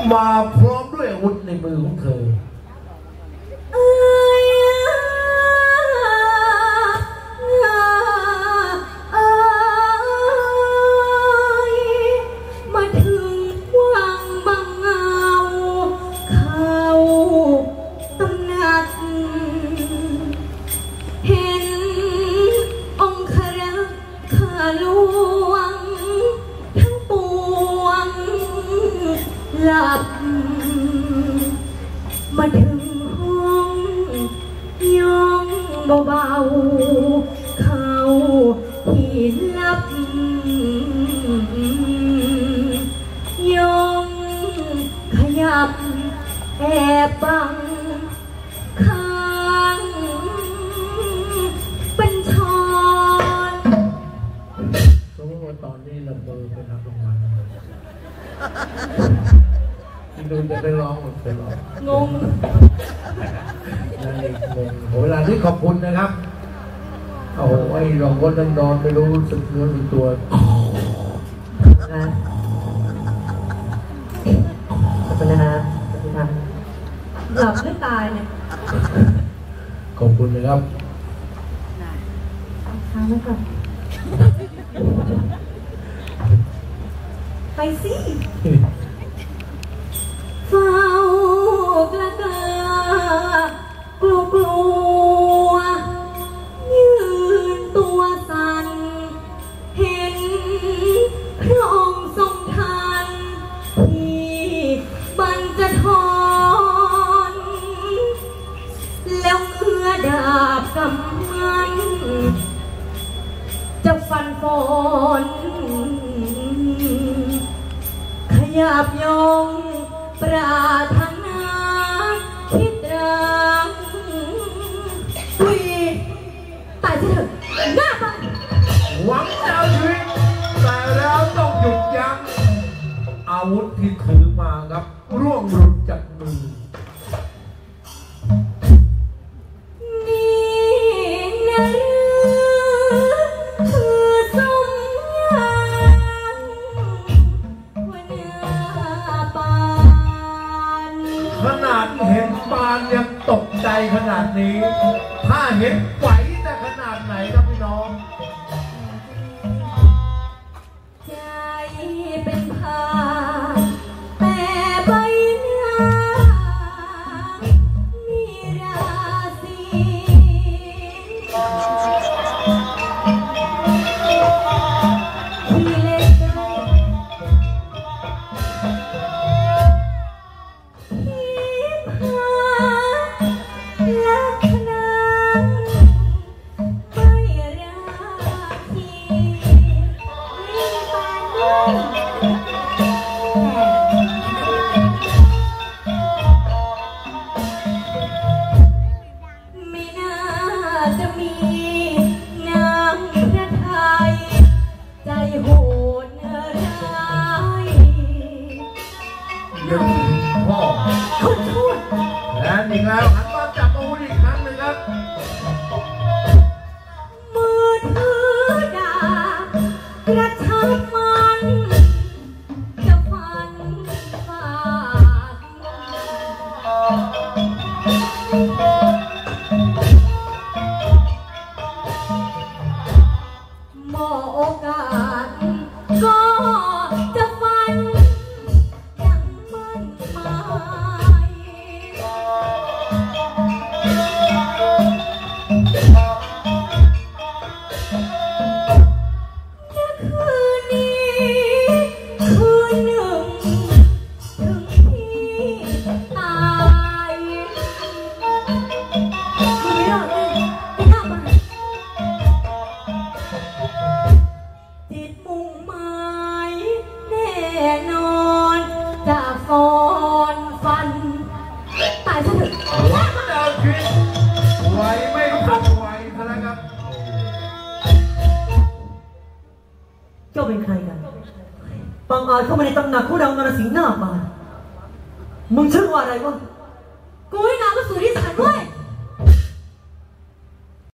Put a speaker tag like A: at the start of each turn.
A: มาพร้อมด้วยอาวุธในมือของเธอ
B: มาถึงวังบางเงาเข้าตำหนักเห็นองครักษ์ข้าหลวงทั้งปวงหลับมาถึงห้องย่องเบาๆเข้าที่ลับย่องขยับแอบบังข้างเป็นชอน
A: สมมติว่าตอนนี้เราเบอร์เป็นนักร้องดูจะไปร้องหรือไปร้อง
B: งง
A: นั่นเองงงเวลาที่ขอบคุณนะครับโอ้ยเราก็นั่งนอนไม่รู้สึกเนื้อสึกตัว
B: นะขอบคุณนะครับหลับไม่ตายเนี่ย
A: ขอบคุณนะครับ
B: ค้างไว้ก่อนไปสิเฝ้ากระกากลัวกลัวยืนตัวสั่นเห็นพระองค์ทรงทันที่บรรจทรแล้วเมื่อดาบกำมันจะฟันฝนขยับยงปรารถนาคิดรักวีตายจะถึงหน้าไป
A: หวังจะเอาชีวิตแต่แล้วต้องหยุดยั้งอาวุธที่ถือมาครับร่วงหลุดจากมือเห็นปานยังตกใจขนาดนี้ถ้าเห็นไหวจะขนาดไหนครับพี่น้อง
B: ใจเป็นพาแต่ใบหน้ามีราศีที่เล็ก
A: แล้วหันมาจับอาวุธอีกครั้งหนึ่งครับ
B: มือถือดาบกระชับมันจะฟันฟาดมอโอกาสก็จะฟันยังมันมา
C: เจ้าเป็นใครกันบังอาจเข้ามาในตำหนักของเรานรสิงห์หน้าป่ามึงชื่อว่าอะไรวะ
B: กูไม่น